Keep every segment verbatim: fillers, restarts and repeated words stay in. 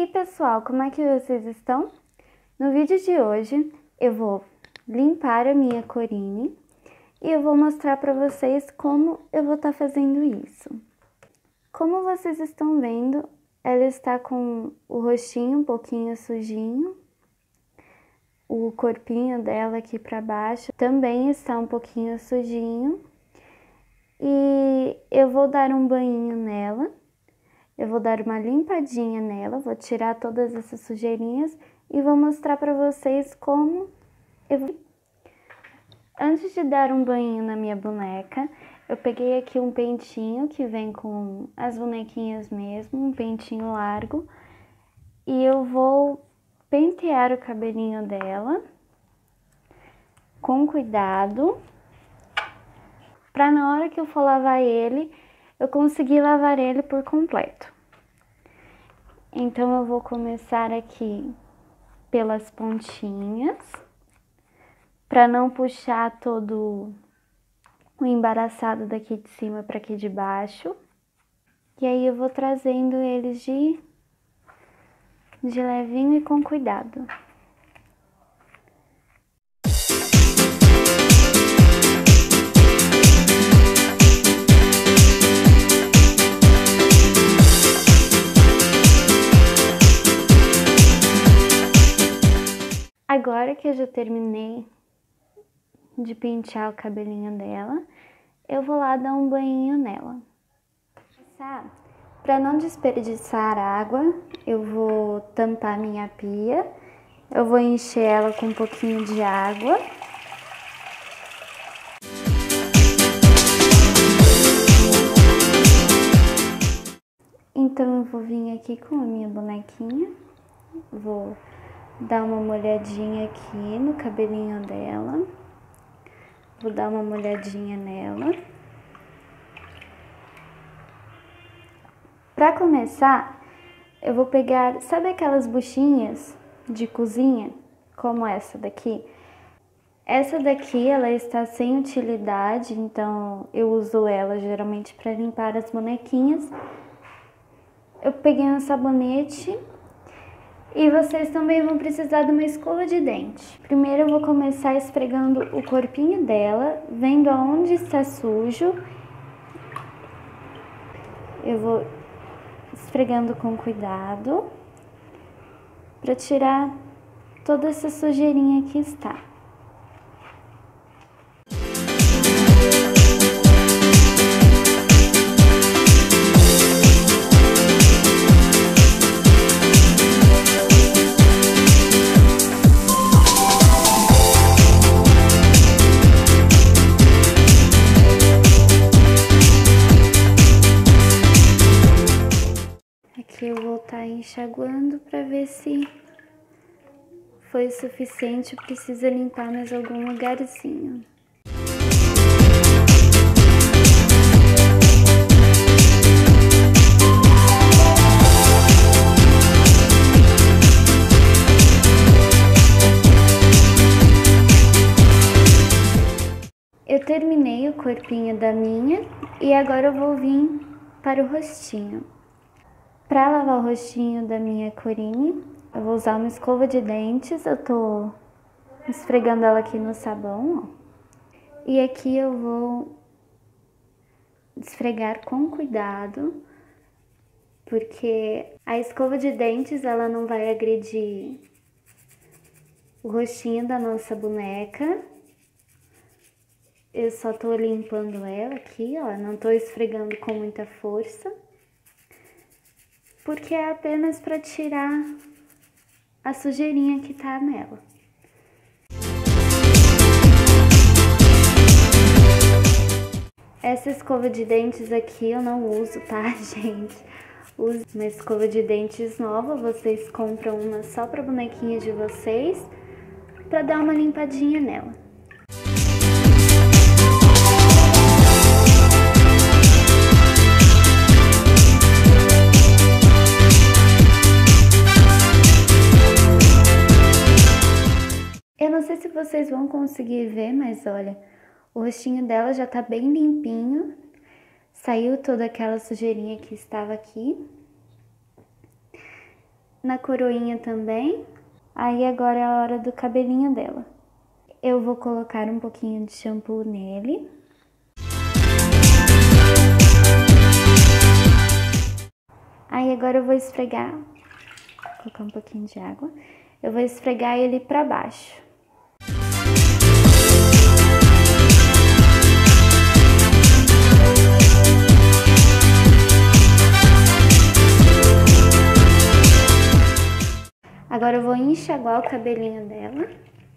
aí pessoal, como é que vocês estão? No vídeo de hoje eu vou limpar a minha Corine e eu vou mostrar para vocês como eu vou estar fazendo isso. Como vocês estão vendo, ela está com o rostinho um pouquinho sujinho, o corpinho dela aqui para baixo também está um pouquinho sujinho e eu vou dar um banhinho nela. Eu vou dar uma limpadinha nela, vou tirar todas essas sujeirinhas e vou mostrar para vocês como eu vou... Antes de dar um banho na minha boneca, eu peguei aqui um pentinho que vem com as bonequinhas mesmo, um pentinho largo, e eu vou pentear o cabelinho dela com cuidado, para na hora que eu for lavar ele, eu consegui lavar ele por completo. Então, eu vou começar aqui pelas pontinhas, para não puxar todo o embaraçado daqui de cima para aqui de baixo. E aí, eu vou trazendo eles de, de levinho e com cuidado. Agora que eu já terminei de pentear o cabelinho dela, eu vou lá dar um banhinho nela. Para não desperdiçar água, eu vou tampar minha pia, eu vou encher ela com um pouquinho de água. Então eu vou vir aqui com a minha bonequinha, vou dar uma molhadinha aqui no cabelinho dela. Vou dar uma molhadinha nela. Para começar, eu vou pegar, sabe aquelas buchinhas de cozinha, como essa daqui? Essa daqui, ela está sem utilidade, então eu uso ela geralmente para limpar as bonequinhas. Eu peguei um sabonete. E vocês também vão precisar de uma escova de dente. Primeiro eu vou começar esfregando o corpinho dela, vendo aonde está sujo. Eu vou esfregando com cuidado, para tirar toda essa sujeirinha que está. Aqui eu vou estar enxaguando para ver se foi o suficiente, precisa limpar mais algum lugarzinho. Eu terminei o corpinho da minha e agora eu vou vir para o rostinho. Para lavar o rostinho da minha Corine, eu vou usar uma escova de dentes, eu tô esfregando ela aqui no sabão, ó. E aqui eu vou esfregar com cuidado, porque a escova de dentes, ela não vai agredir o rostinho da nossa boneca. Eu só tô limpando ela aqui, ó, não tô esfregando com muita força, porque é apenas para tirar a sujeirinha que tá nela. Essa escova de dentes aqui eu não uso, tá, gente? Uso uma escova de dentes nova, vocês compram uma só pra bonequinha de vocês, pra dar uma limpadinha nela. Eu não sei se vocês vão conseguir ver, mas olha, o rostinho dela já tá bem limpinho. Saiu toda aquela sujeirinha que estava aqui. na coroinha também. Aí agora é a hora do cabelinho dela. Eu vou colocar um pouquinho de shampoo nele. Aí agora eu vou esfregar, vou colocar um pouquinho de água. Eu vou esfregar ele pra baixo. Agora eu vou enxaguar o cabelinho dela.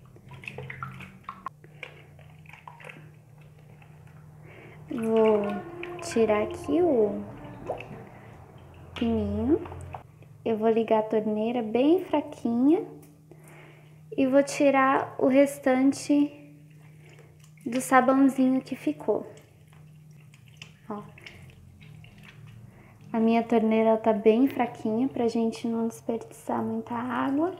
Vou tirar aqui o pininho. Eu vou ligar a torneira bem fraquinha e vou tirar o restante do sabãozinho que ficou. Ó. A minha torneira tá bem fraquinha pra gente não desperdiçar muita água.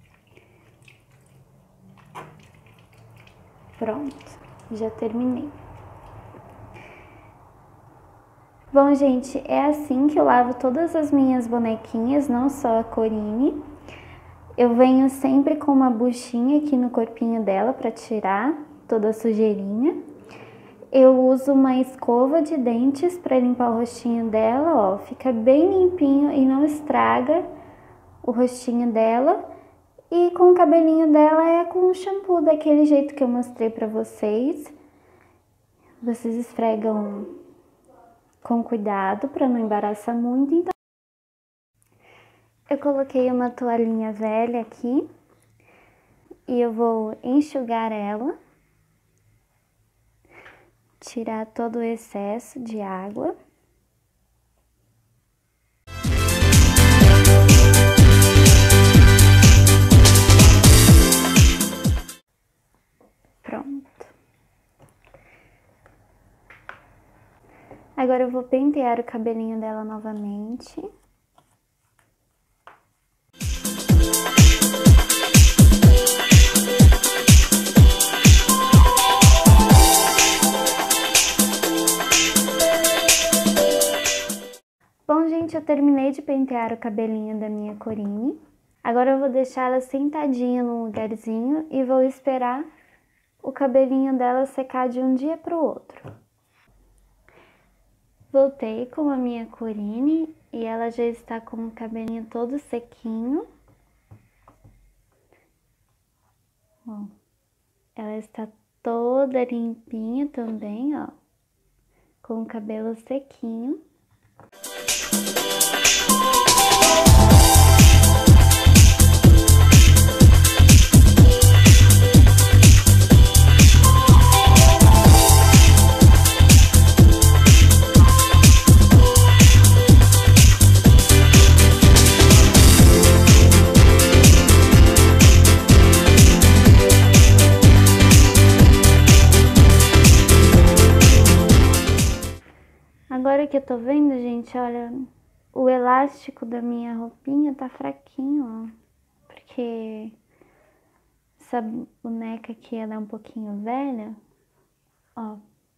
Pronto, já terminei. Bom, gente, é assim que eu lavo todas as minhas bonequinhas, não só a Corinne. Eu venho sempre com uma buchinha aqui no corpinho dela para tirar toda a sujeirinha. Eu uso uma escova de dentes para limpar o rostinho dela, ó, fica bem limpinho e não estraga o rostinho dela. E com o cabelinho dela é com o shampoo, daquele jeito que eu mostrei para vocês. Vocês esfregam com cuidado para não embaraçar muito. Então, eu coloquei uma toalhinha velha aqui e eu vou enxugar ela, tirar todo o excesso de água. Pronto. Agora eu vou pentear o cabelinho dela novamente. Bom, gente, eu terminei de pentear o cabelinho da minha Corinne. Agora eu vou deixar ela sentadinha num lugarzinho e vou esperar o cabelinho dela secar de um dia para o outro. Voltei com a minha Corinne e ela já está com o cabelinho todo sequinho. Ó, ela está toda limpinha também, ó, com o cabelo sequinho. Agora que eu tô vendo, gente, olha, o elástico da minha roupinha tá fraquinho, ó. Porque essa boneca aqui, ela é um pouquinho velha, ó.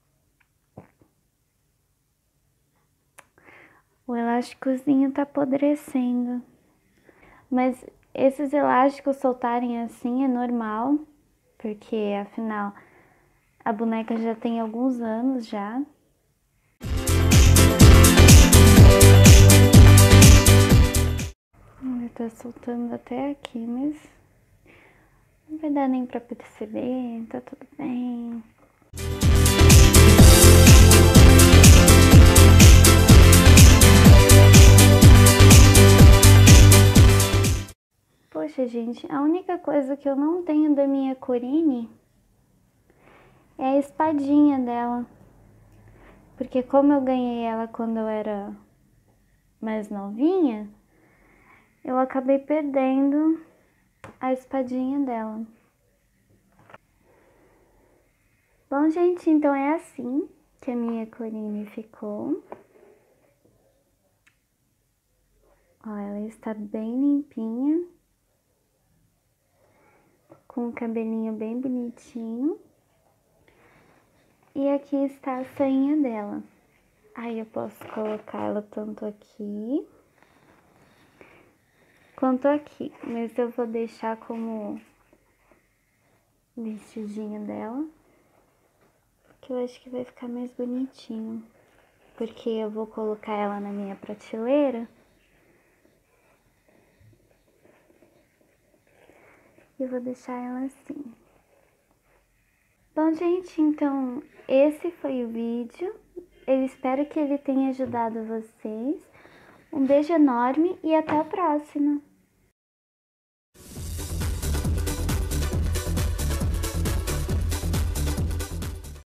O elásticozinho tá apodrecendo. Mas esses elásticos soltarem assim é normal, porque afinal a boneca já tem alguns anos já. Tá soltando até aqui, mas não vai dar nem pra perceber, tá tudo bem. Poxa, gente, a única coisa que eu não tenho da minha Corinne é a espadinha dela. Porque como eu ganhei ela quando eu era mais novinha, eu acabei perdendo a espadinha dela. Bom, gente, então é assim que a minha Corinne ficou. Ó, ela está bem limpinha, com o cabelinho bem bonitinho. E aqui está a sainha dela. Aí eu posso colocar ela tanto aqui quanto aqui, mas eu vou deixar como vestidinho dela, que eu acho que vai ficar mais bonitinho, porque eu vou colocar ela na minha prateleira. E vou deixar ela assim. Bom, gente, então esse foi o vídeo. Eu espero que ele tenha ajudado vocês. Um beijo enorme e até a próxima!